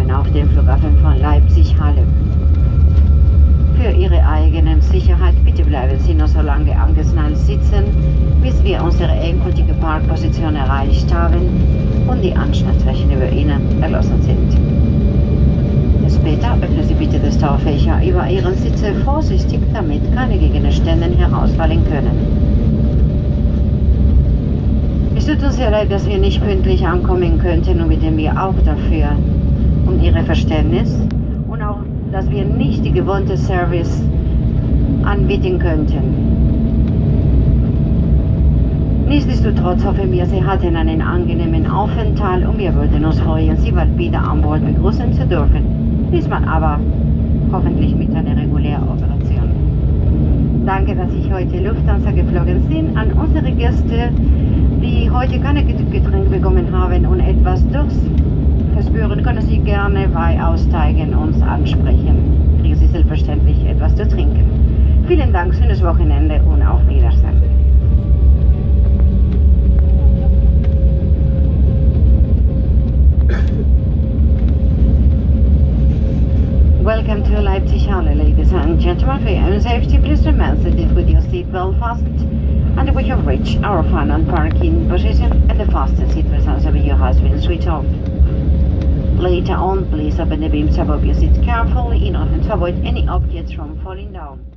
Willkommen auf dem Flughafen von Leipzig-Halle. Für Ihre eigene Sicherheit bitte bleiben Sie noch so lange angeschnallt sitzen, bis wir unsere endgültige Parkposition erreicht haben und die Anschnallzeichen über Ihnen erloschen sind. Später öffnen Sie bitte das Torfächer über Ihren Sitze vorsichtig, damit keine Gegenstände herausfallen können. Es tut uns sehr leid, dass wir nicht pünktlich ankommen könnten und bitten wir auch dafür um Ihr Verständnis und auch, dass wir nicht die gewohnte Service anbieten könnten. Nichtsdestotrotz hoffen wir, Sie hatten einen angenehmen Aufenthalt und wir würden uns freuen, Sie bald wieder an Bord begrüßen zu dürfen. Diesmal aber hoffentlich mit einer regulären Operation. Danke, dass Sie heute Lufthansa geflogen sind. An unsere Gäste, die heute keine Getränke bekommen haben und etwas Durst verspüren, können Sie gerne bei Aussteigen uns ansprechen. Kriegen Sie selbstverständlich etwas zu trinken. Vielen Dank, schönes Wochenende und auf Wiedersehen. Welcome to Leipzig-Halle, ladies and gentlemen. For your own safety, please remain seated with your seatbelt fastened. And we have reached our final parking position, and the fasten seat responsibility has been switched off. Later on, please open the beams above your seat carefully in order to avoid any objects from falling down.